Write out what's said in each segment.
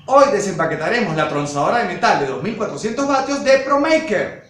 Hoy desempaquetaremos la tronzadora de metal de 2400 vatios de ProMaker.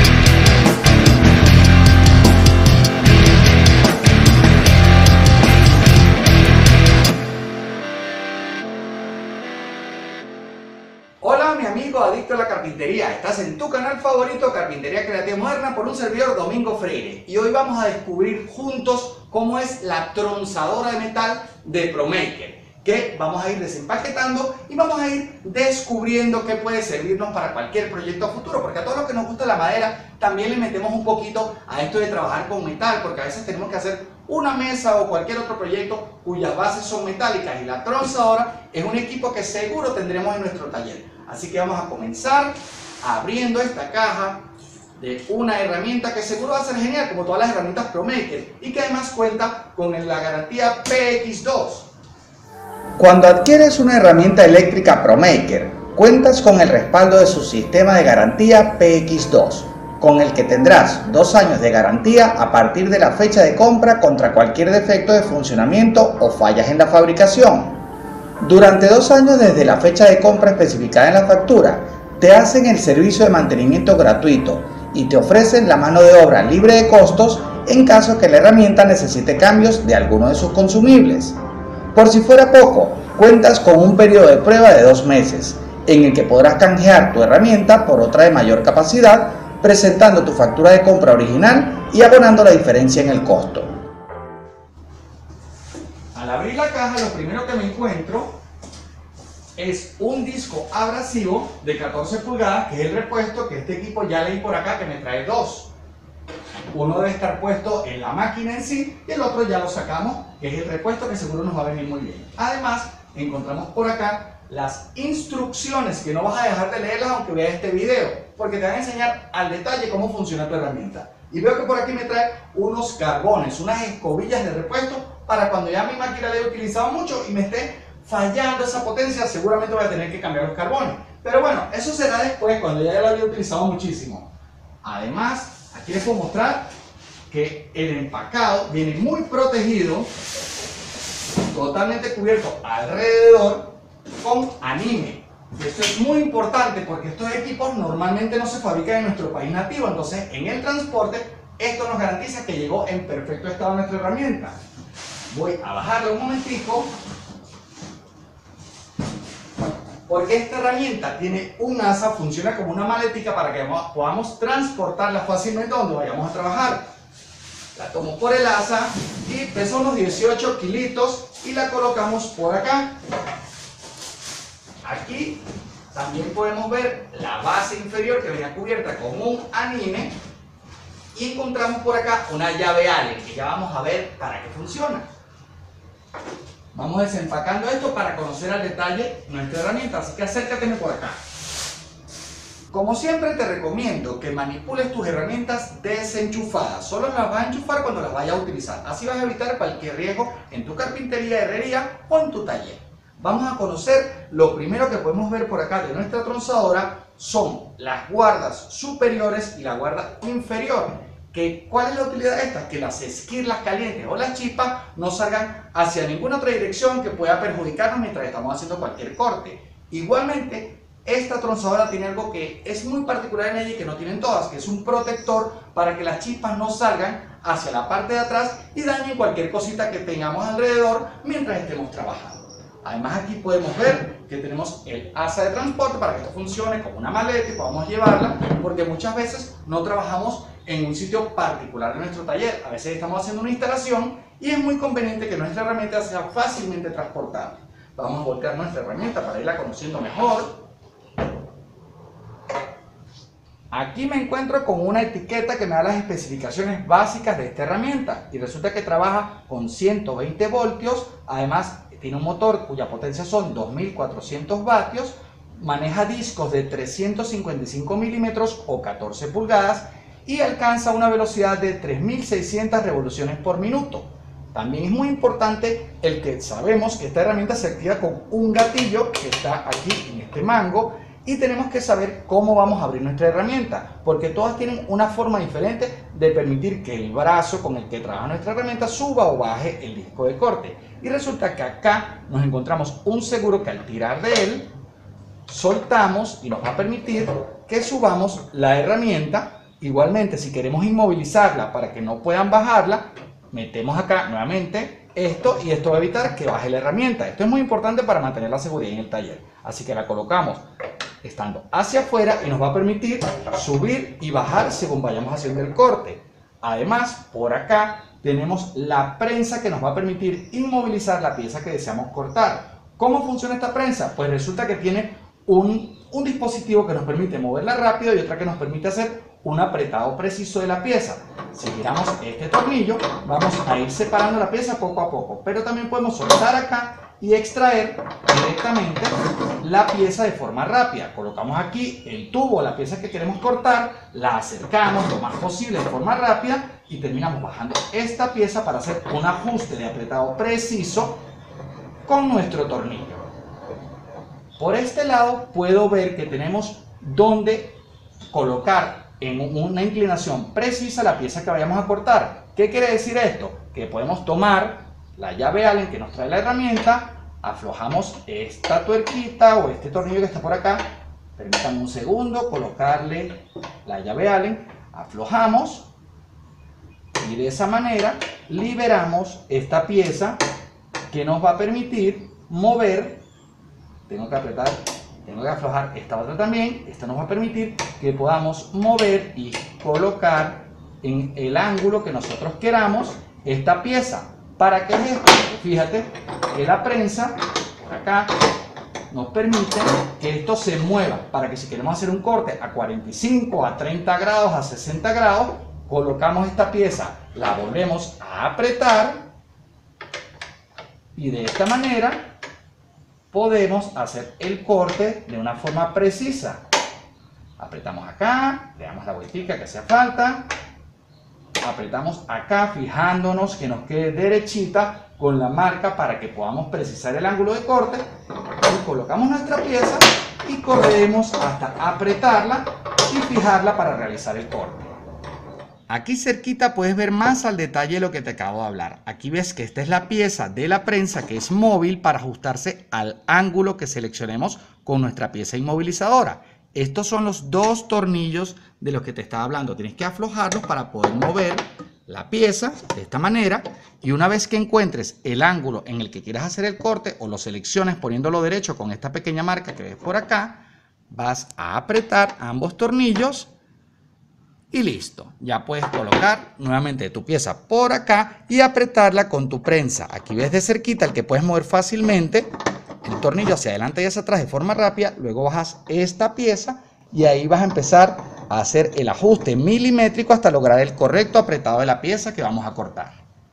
Hola mi amigo adicto a la carpintería, estás en tu canal favorito Carpintería Creativa Moderna por un servidor Domingo Freire y hoy vamos a descubrir juntos cómo es la tronzadora de metal de ProMaker, que vamos a ir desempaquetando y vamos a ir descubriendo qué puede servirnos para cualquier proyecto futuro, porque a todos los que nos gusta la madera también le metemos un poquito a esto de trabajar con metal, porque a veces tenemos que hacer una mesa o cualquier otro proyecto cuyas bases son metálicas y la tronzadora es un equipo que seguro tendremos en nuestro taller. Así que vamos a comenzar abriendo esta caja de una herramienta que seguro va a ser genial como todas las herramientas ProMaker y que además cuenta con la garantía PX2. Cuando adquieres una herramienta eléctrica ProMaker, cuentas con el respaldo de su sistema de garantía PX2, con el que tendrás 2 años de garantía a partir de la fecha de compra contra cualquier defecto de funcionamiento o fallas en la fabricación. Durante 2 años desde la fecha de compra especificada en la factura, te hacen el servicio de mantenimiento gratuito y te ofrecen la mano de obra libre de costos en caso que la herramienta necesite cambios de alguno de sus consumibles. Por si fuera poco, cuentas con un periodo de prueba de 2 meses, en el que podrás canjear tu herramienta por otra de mayor capacidad, presentando tu factura de compra original y abonando la diferencia en el costo. Al abrir la caja, lo primero que me encuentro es un disco abrasivo de 14 pulgadas, que es el repuesto que este equipo ya leí por acá que me trae 2. Uno debe estar puesto en la máquina en sí y el otro ya lo sacamos, que es el repuesto que seguro nos va a venir muy bien. Además, encontramos por acá las instrucciones que no vas a dejar de leerlas aunque veas este video, porque te van a enseñar al detalle cómo funciona tu herramienta. Y veo que por aquí me trae unos carbones, unas escobillas de repuesto para cuando ya mi máquina la he utilizado mucho y me esté fallando esa potencia, seguramente voy a tener que cambiar los carbones. Pero bueno, eso será después, cuando ya lo había utilizado muchísimo. Además, aquí les puedo mostrar que el empacado viene muy protegido, totalmente cubierto alrededor con anime. Y esto es muy importante porque estos equipos normalmente no se fabrican en nuestro país nativo, entonces en el transporte esto nos garantiza que llegó en perfecto estado nuestra herramienta. Voy a bajarle un momentico porque esta herramienta tiene un asa, funciona como una maletica para que podamos transportarla fácilmente donde vayamos a trabajar. La tomo por el asa y pesa unos 18 kilitos y la colocamos por acá. Aquí también podemos ver la base inferior que viene cubierta con un anime y encontramos por acá una llave Allen que ya vamos a ver para qué funciona. Vamos desempacando esto para conocer al detalle nuestra herramienta, así que acércateme por acá. Como siempre te recomiendo que manipules tus herramientas desenchufadas, solo las vas a enchufar cuando las vayas a utilizar, así vas a evitar cualquier riesgo en tu carpintería, herrería o en tu taller. Vamos a conocer lo primero que podemos ver por acá de nuestra tronzadora, son las guardas superiores y la guarda inferior. ¿Cuál es la utilidad de estas? Que las esquirlas calientes o las chispas no salgan hacia ninguna otra dirección que pueda perjudicarnos mientras estamos haciendo cualquier corte. Igualmente, esta tronzadora tiene algo que es muy particular en ella y que no tienen todas, que es un protector para que las chispas no salgan hacia la parte de atrás y dañen cualquier cosita que tengamos alrededor mientras estemos trabajando. Además, aquí podemos ver que tenemos el asa de transporte para que esto funcione como una maleta y podamos llevarla, porque muchas veces no trabajamos en un sitio particular de nuestro taller. A veces estamos haciendo una instalación y es muy conveniente que nuestra herramienta sea fácilmente transportable. Vamos a volcar nuestra herramienta para irla conociendo mejor. Aquí me encuentro con una etiqueta que me da las especificaciones básicas de esta herramienta y resulta que trabaja con 120 voltios, además tiene un motor cuya potencia son 2400 vatios, maneja discos de 355 milímetros o 14 pulgadas y alcanza una velocidad de 3600 revoluciones por minuto. También es muy importante el que sabemos que esta herramienta se activa con un gatillo que está aquí en este mango y tenemos que saber cómo vamos a abrir nuestra herramienta, porque todas tienen una forma diferente de permitir que el brazo con el que trabaja nuestra herramienta suba o baje el disco de corte. Y resulta que acá nos encontramos un seguro que al tirar de él soltamos y nos va a permitir que subamos la herramienta. Igualmente, si queremos inmovilizarla para que no puedan bajarla, metemos acá nuevamente esto y esto va a evitar que baje la herramienta. Esto es muy importante para mantener la seguridad en el taller. Así que la colocamos estando hacia afuera y nos va a permitir subir y bajar según vayamos haciendo el corte. Además, por acá tenemos la prensa que nos va a permitir inmovilizar la pieza que deseamos cortar. ¿Cómo funciona esta prensa? Pues resulta que tiene un dispositivo que nos permite moverla rápido y otra que nos permite hacer un apretado preciso de la pieza. Si giramos este tornillo, vamos a ir separando la pieza poco a poco, pero también podemos soltar acá y extraer directamente la pieza de forma rápida. Colocamos aquí el tubo, la pieza que queremos cortar, la acercamos lo más posible de forma rápida y terminamos bajando esta pieza para hacer un ajuste de apretado preciso con nuestro tornillo. Por este lado puedo ver que tenemos donde colocar en una inclinación precisa la pieza que vayamos a cortar. ¿Qué quiere decir esto? Que podemos tomar la llave Allen que nos trae la herramienta, aflojamos esta tuerquita o este tornillo que está por acá, permítanme un segundo, colocarle la llave Allen, aflojamos y de esa manera liberamos esta pieza que nos va a permitir mover. Tengo que apretar, tengo que aflojar esta otra también. Esta nos va a permitir que podamos mover y colocar en el ángulo que nosotros queramos esta pieza. ¿Para qué es esto? Fíjate que la prensa por acá nos permite que esto se mueva, para que si queremos hacer un corte a 45, a 30 grados, a 60 grados, colocamos esta pieza, la volvemos a apretar y de esta manera podemos hacer el corte de una forma precisa. Apretamos acá, le damos la vueltica que hace falta, apretamos acá fijándonos que nos quede derechita con la marca para que podamos precisar el ángulo de corte, y colocamos nuestra pieza y corremos hasta apretarla y fijarla para realizar el corte. Aquí cerquita puedes ver más al detalle lo que te acabo de hablar. Aquí ves que esta es la pieza de la prensa que es móvil para ajustarse al ángulo que seleccionemos con nuestra pieza inmovilizadora. Estos son los dos tornillos de los que te estaba hablando. Tienes que aflojarlos para poder mover la pieza de esta manera, y una vez que encuentres el ángulo en el que quieras hacer el corte o lo selecciones poniéndolo derecho con esta pequeña marca que ves por acá, vas a apretar ambos tornillos y listo. Ya puedes colocar nuevamente tu pieza por acá y apretarla con tu prensa. Aquí ves de cerquita el que puedes mover fácilmente el tornillo hacia adelante y hacia atrás de forma rápida. Luego bajas esta pieza y ahí vas a empezar a hacer el ajuste milimétrico hasta lograr el correcto apretado de la pieza que vamos a cortar.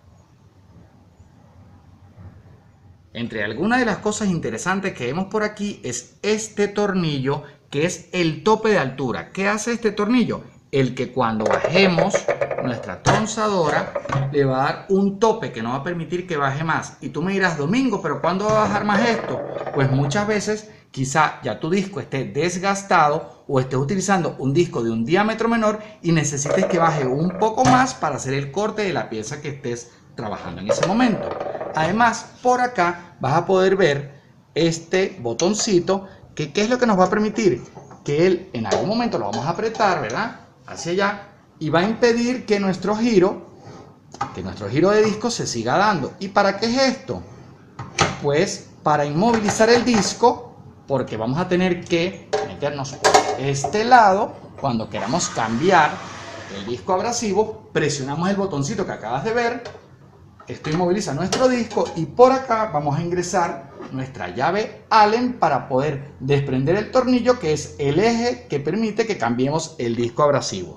Entre algunas de las cosas interesantes que vemos por aquí es este tornillo, que es el tope de altura. ¿Qué hace este tornillo? El que cuando bajemos nuestra tronzadora le va a dar un tope que no va a permitir que baje más. Y tú me dirás, Domingo, ¿pero cuándo va a bajar más esto? Pues muchas veces quizá ya tu disco esté desgastado o estés utilizando un disco de un diámetro menor y necesites que baje un poco más para hacer el corte de la pieza que estés trabajando en ese momento. Además, por acá vas a poder ver este botoncito que ¿qué es lo que nos va a permitir? Que él en algún momento lo vamos a apretar, ¿verdad? Hacia allá, y va a impedir que nuestro giro de disco se siga dando. ¿Y para qué es esto? Pues para inmovilizar el disco, porque vamos a tener que meternos por este lado. Cuando queramos cambiar el disco abrasivo, presionamos el botoncito que acabas de ver, esto inmoviliza nuestro disco, y por acá vamos a ingresar nuestra llave Allen para poder desprender el tornillo, que es el eje que permite que cambiemos el disco abrasivo.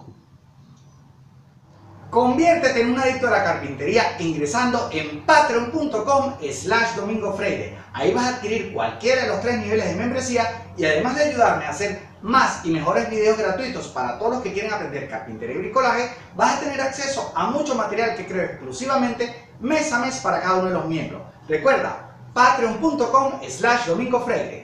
Conviértete en un adicto a la carpintería ingresando en patreon.com/Domingo Freire. Ahí vas a adquirir cualquiera de los 3 niveles de membresía, y además de ayudarme a hacer más y mejores videos gratuitos para todos los que quieren aprender carpintería y bricolaje, vas a tener acceso a mucho material que creo exclusivamente mes a mes para cada uno de los miembros. Recuerda, patreon.com/Domingo Freire.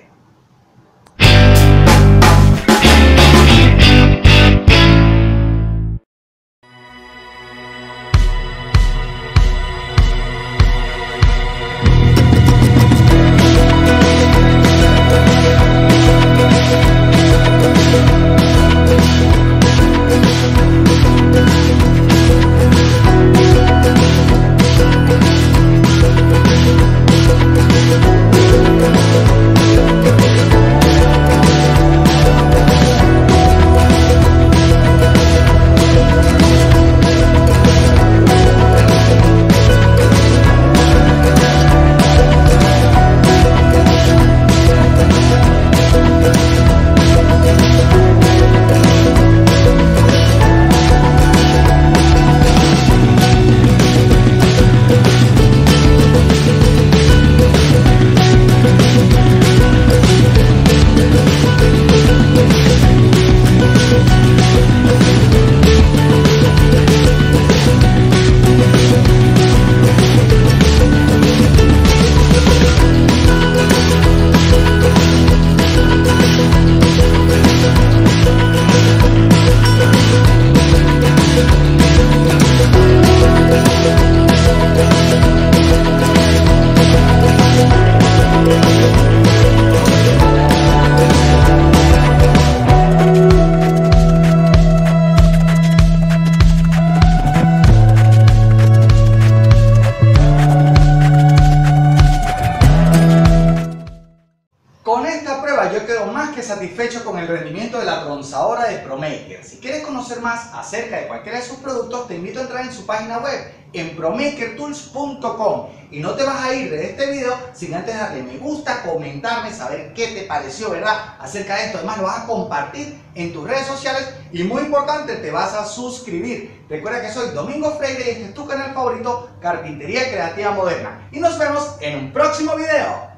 esta prueba yo quedo más que satisfecho con el rendimiento de la tronzadora de ProMaker. Si quieres conocer más acerca de cualquiera de sus productos, te invito a entrar en su página web en promakertools.com y no te vas a ir de este video sin antes darle me gusta, comentarme, saber qué te pareció, ¿verdad? Acerca de esto. Además lo vas a compartir en tus redes sociales y muy importante, te vas a suscribir. Recuerda que soy Domingo Freire y este es tu canal favorito, Carpintería Creativa Moderna. Y nos vemos en un próximo video.